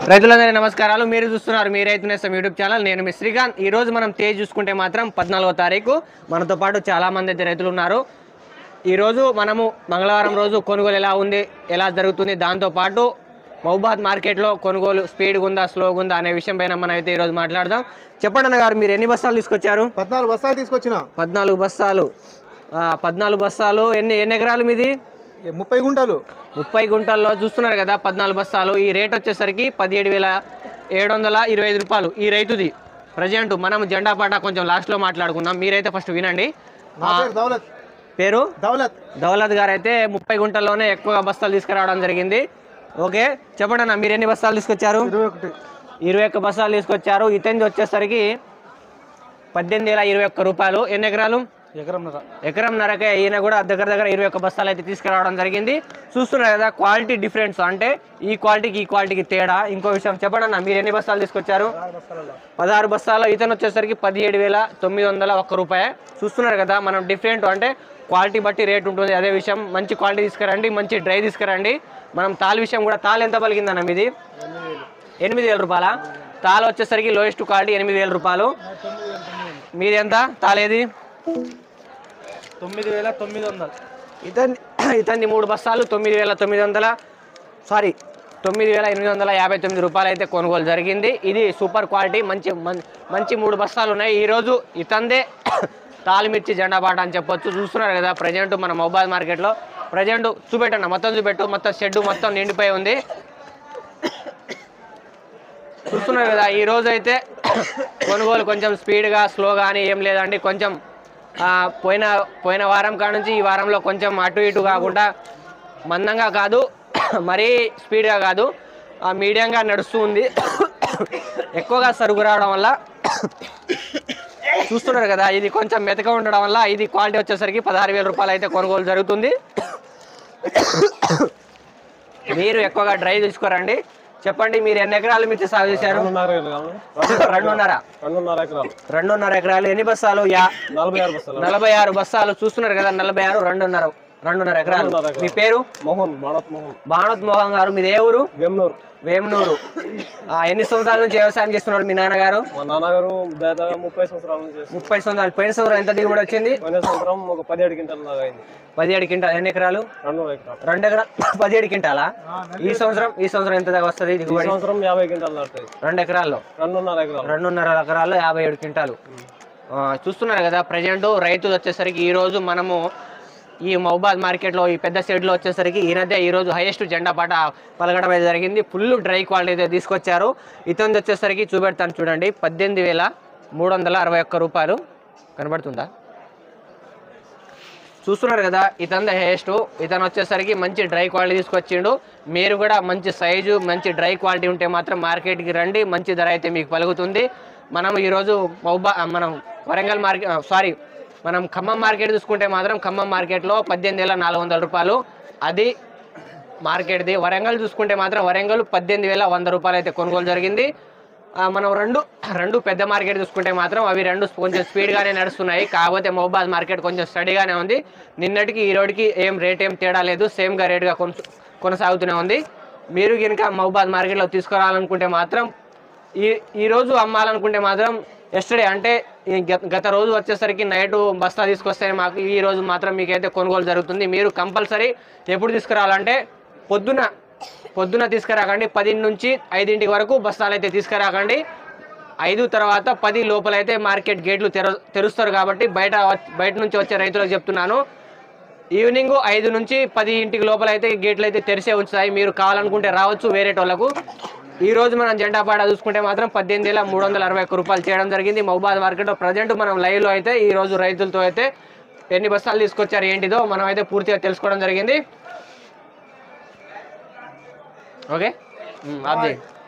రైతులందరికీ నమస్కారాలు. మీరు చూస్తున్నారు మీ రైతు నేస్తం యూట్యూబ్ ఛానల్. నేను మీ శ్రీకాంత్. ఈ రోజు మనం తేజ్ చూసుకుంటే మాత్రం 14వ తారీఖు. మనతో పాటు చాలా మంది అయితే రైతులు ఉన్నారు. ఈ రోజు మనము మంగళవారం రోజు కొనుగోలు ఎలా ఉంది, ఎలా జరుగుతుంది, దాంతో పాటు మహబూబాద్ మార్కెట్లో కొనుగోలు స్పీడ్గా ఉందా, స్లోగా ఉందా అనే విషయం పైన మనం అయితే ఈరోజు మాట్లాడదాం. చెప్పండి అన్న గారు, మీరు ఎన్ని బస్తాలు తీసుకొచ్చారు? 14 బస్తాలు తీసుకొచ్చిన. 14 బస్తాలు. 14 బస్తాలు. ఎన్ని ఎకరాలు మీది? 30 గుంటలు. 30 గుంటల్లో చూస్తున్నారు కదా 14 బస్తాలు. ఈ రేట్ వచ్చేసరికి 17,725 రూపాయలు ఈ రైతుది. ప్రజెంట్ మనం జెండా పాట కొంచెం లాస్ట్లో మాట్లాడుకుందాం. మీరైతే ఫస్ట్ వినండి. పేరు దౌలత్ గారు అయితే 30 గుంటల్లోనే ఎక్కువ బస్తాలు తీసుకురావడం జరిగింది. ఓకే, చెప్పండి అన్న, మీరు ఎన్ని బస్తాలు తీసుకొచ్చారు? 21 బస్తాలు తీసుకొచ్చారు. ఇతని వచ్చేసరికి 18,021 రూపాయలు. ఎన్ని ఎకరాలు? ఎకరంన్నరకే. ఈయన కూడా దగ్గర 21 బస్తాలు అయితే తీసుకురావడం జరిగింది. చూస్తున్నారు కదా క్వాలిటీ డిఫరెన్స్, అంటే ఈ క్వాలిటీకి ఈ క్వాలిటీకి తేడా. ఇంకో విషయం చెప్పండి అన్న, మీరు ఎన్ని బస్తాలు తీసుకొచ్చారు? 16 బస్తాలు. ఇతను వచ్చేసరికి 17,901 రూపాయి. చూస్తున్నారు కదా, మనం డిఫరెంట్ అంటే క్వాలిటీ బట్టి రేట్ ఉంటుంది. అదే విషయం, మంచి క్వాలిటీ తీసుకురండి, మంచి డ్రై తీసుకురండి. మనం తాల్ విషయం కూడా, తాల్ ఎంత పలికిందన్న మీది? 8,000 రూపాయల తాల్ వచ్చేసరికి లోయెస్ట్ క్వాలిటీ 8,000 రూపాయలు. మీది ఎంత తాలేది? 9,900. ఇతన్ని 3 బస్తాలు 9,859 రూపాయలు అయితే కొనుగోలు జరిగింది. ఇది సూపర్ క్వాలిటీ, మంచి 3 బస్తాలు ఉన్నాయి. ఈరోజు ఇతందే తాలిమిర్చి జెండా పాట అని చెప్పొచ్చు. చూస్తున్నారు కదా ప్రజెంట్ మన మహబూబాద్ మార్కెట్లో. ప్రజెంట్ చూపెట్టండి, మొత్తం చూపెట్టు. మొత్తం షెడ్ మొత్తం నిండిపోయి ఉంది. చూస్తున్నారు కదా, ఈరోజు అయితే కొనుగోలు కొంచెం స్పీడ్గా స్లోగా అని ఏం లేదండి. కొంచెం పోయిన వారం కాడ నుంచి ఈ వారంలో కొంచెం అటు ఇటు కాకుండా, మందంగా కాదు మరీ స్పీడ్గా కాదు, మీడియంగా నడుస్తూ ఉంది. ఎక్కువగా సరుకు రావడం వల్ల చూస్తున్నారు కదా, ఇది కొంచెం మెతక ఉండడం వల్ల ఇది క్వాలిటీ వచ్చేసరికి 16,000 రూపాయలు అయితే కొనుగోలు జరుగుతుంది. మీరు ఎక్కువగా డ్రై తీసుకోరండి. చెప్పండి, మీరు ఎన్ని ఎకరాలు మిర్చి సాగు చేశారు? 2.5 ఎకరాలు. ఎన్ని బస్తాలు? 46 బస్తాలు. చూస్తున్నారు కదా, 46, 2.5 ఎకరాలు. మీ పేరు? బాణోత్ మోహన్ గారు. మీది ఏ ఊరు? వేమనూరు. ఎన్ని సంవత్సరాల నుంచి వ్యవసాయం చేస్తున్నారు మీ నాన్నగారు? మా నాన్నగారు 30 సంవత్సరాల నుంచి. 30 సంవత్సరాలు. పోయిన సంవత్సరం ఎంత దిగుబడి వచ్చింది? 17 క్వింటాలు దాకా అయింది. 17 క్వింటాలు. ఎన్ని ఎకరాలు? 2 ఎకరాలు. 17 క్వింటాలా? ఈ సంవత్సరం ఎంత దాకా వస్తుంది దిగుబడి? 50 క్వింటాలు దాటుతుంది. 2 ఎకరాల్లో 2.5 ఎకరాల్లో 57 క్వింటాలు. చూస్తున్నారు కదా ప్రజెంట్ రైతు వచ్చేసరికి ఈరోజు మనము ఈ మహబూబాద్ మార్కెట్లో ఈ పెద్ద షెడ్లో వచ్చేసరికి ఈయనదే ఈరోజు హైయెస్ట్ జెండా పాట పలకడం అయితే జరిగింది. ఫుల్ డ్రై క్వాలిటీ అయితే తీసుకొచ్చారు. ఇతను వచ్చేసరికి చూపెడతాను చూడండి, 18,361 రూపాయలు. కనబడుతుందా? చూస్తున్నారు కదా, ఇతను హైయెస్ట్. ఇతను వచ్చేసరికి మంచి డ్రై క్వాలిటీ తీసుకొచ్చిండు. మీరు కూడా మంచి సైజు, మంచి డ్రై క్వాలిటీ ఉంటే మాత్రం మార్కెట్కి రండి, మంచి ధర అయితే మీకు పలుకుతుంది. మనం ఈరోజు మనం వరంగల్ మార్కెట్ మనం ఖమ్మం మార్కెట్ చూసుకుంటే మాత్రం ఖమ్మం మార్కెట్లో 18,400 రూపాయలు అది మార్కెట్ది. వరంగల్ చూసుకుంటే మాత్రం వరంగల్ 18,100 రూపాయలు అయితే కొనుగోలు జరిగింది. మనం రెండు పెద్ద మార్కెట్ చూసుకుంటే మాత్రం అవి రెండు కొంచెం స్పీడ్గానే నడుస్తున్నాయి. కాకపోతే మహబూబాద్ మార్కెట్ కొంచెం స్టడీగానే ఉంది. నిన్నటికి ఈ రోడ్కి తేడా లేదు, సేమ్గా రేటుగా కొనసాగుతూనే ఉంది. మీరు కనుక మహబూబాద్ మార్కెట్లో తీసుకురావాలనుకుంటే మాత్రం ఈ రోజు అమ్మాలనుకుంటే మాత్రం ఎస్టర్డే అంటే గత రోజు వచ్చేసరికి నైట్ బస్తా తీసుకొస్తే మాకు ఈ రోజు మాత్రం మీకైతే కొనుగోలు జరుగుతుంది. మీరు కంపల్సరీ ఎప్పుడు తీసుకురావాలంటే పొద్దున తీసుకురాకండి. 10 నుంచి 5 వరకు బస్తాలు అయితే తీసుకురాకండి. 5 తర్వాత 10 లోపలైతే మార్కెట్ గేట్లు తెరుస్తారు. కాబట్టి బయట నుంచి వచ్చే రైతులకు చెప్తున్నాను, ఈవినింగ్ 5 నుంచి 10 లోపలైతే గేట్లు అయితే తెరిసే ఉంచుతాయి. మీరు కావాలనుకుంటే రావచ్చు వేరేటోళ్లకు. ఈ రోజు మనం జెండా పాట చూసుకుంటే మాత్రం 18,361 రూపాయలు చేయడం జరిగింది మహబూబాద్ మార్కెట్లో. ప్రజెంట్ మనం లైవ్లో అయితే ఈ రోజు రైతులతో అయితే ఎన్ని బస్తాలు తీసుకొచ్చారు ఏంటిదో మనం అయితే పూర్తిగా తెలుసుకోవడం జరిగింది. ఓకే, అబ్జీ.